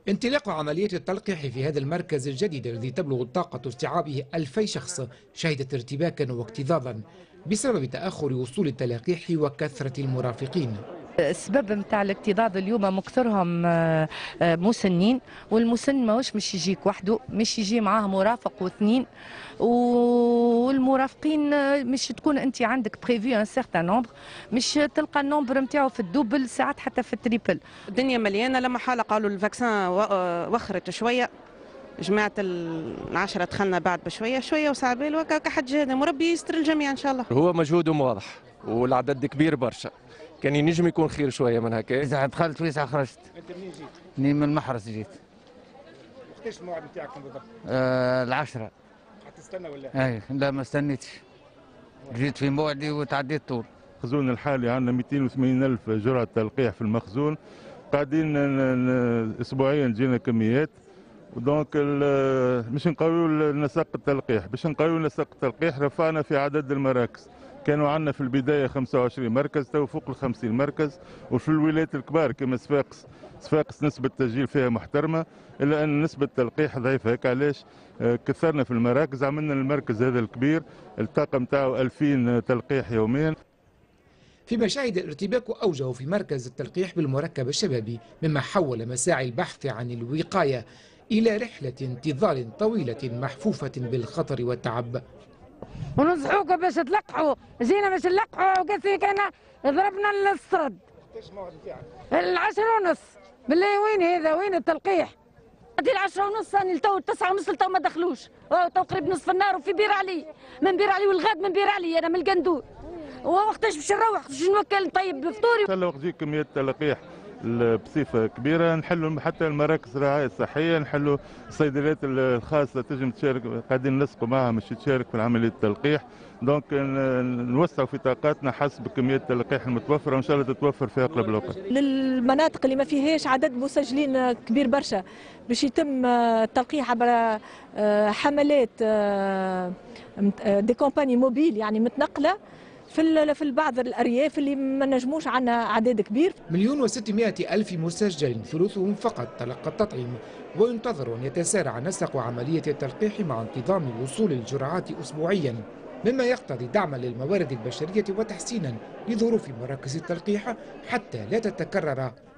انطلاق عملية التلقيح في هذا المركز الجديد الذي تبلغ طاقة استيعابه 2000 شخص شهدت ارتباكا واكتظاظا بسبب تأخر وصول التلقيح وكثرة المرافقين. السبب نتاع الاكتظاظ اليوم مكثرهم مسنين، والمسن ماهوش مش يجيك وحده، مش يجي معاه مرافق واثنين، والمرافقين مش تكون انت عندك بريفي ان سيغتان نومبر، مش تلقى النومبر نتاعو في الدوبل ساعات حتى في التريبل. الدنيا مليانه، لما حاله قالوا الفاكسان وخرت شويه، جماعه العشره دخلنا بعد بشويه شويه وسعبال وكا حد جهد، مربي يستر الجميع ان شاء الله. هو مجهودهم واضح والعدد كبير برشا، كان ينجم يكون خير شويه من هكا. إذا دخلت ويسع خرجت. أنت منين جيت؟ منين؟ من المحرس جيت. وقتاش الموعد نتاعك بالضبط؟ العشرة. حتستنى ولا؟ أي لا ما استنيتش. جيت في موعدي وتعديت طول. المخزون الحالي عندنا 280 ألف جرعة تلقيح في المخزون، قاعدين أسبوعيا تجينا كميات، ودونك باش نقويو نسق التلقيح، باش نقويو نسق التلقيح رفعنا في عدد المراكز. كانوا عندنا في البدايه 25 مركز، تو فوق ال 50 مركز، وفي الولايات الكبار كما صفاقس نسبه التسجيل فيها محترمه، الا ان نسبه التلقيح ضعيفه. هيك علاش كثرنا في المراكز، عملنا المركز هذا الكبير الطاقم نتاعو 2000 تلقيح يوميا. فيما شهد الارتباك أوجه في مركز التلقيح بالمركب الشبابي، مما حول مساعي البحث عن الوقاية إلى رحلة انتظار طويلة محفوفة بالخطر والتعب. ونصحوك باش تلقحوا، جينا باش نلقحوا وقاسي كان ضربنا السرد. قداش الموعد نتاعك؟ 10:30. بالله وين هذا؟ وين التلقيح؟ هذه 10:30 راني لتو 9:30 لتو ما دخلوش، تو قريب نصف النهار وفي بير علي، من بير علي والغاد من بير علي، انا من القندور. ووقتاش باش نروح؟ باش نوكل طيب بفطوري؟ ان شاء الله وقت تجي كميات تلقيح بصفه كبيره، نحلوا حتى المراكز الرعايه الصحيه، نحلوا الصيدليات الخاصه تنجم تشارك، قاعدين نلصقوا معها باش تشارك في عمليه التلقيح، دونك نوسعوا في طاقاتنا حسب كميات التلقيح المتوفره، وان شاء الله تتوفر في اقرب الوقت. للمناطق اللي ما فيهاش عدد مسجلين كبير برشا باش يتم التلقيح عبر حملات دي كومباني موبيل، يعني متنقله في بعض الارياف اللي ما نجموش عندنا اعداد كبير. 1,600,000 مسجل، ثلثهم فقط تلقى التطعيم، وينتظر ان يتسارع نسق عمليه التلقيح مع انتظام وصول الجرعات اسبوعيا، مما يقتضي دعما للموارد البشريه وتحسينا لظروف مراكز التلقيح حتى لا تتكرر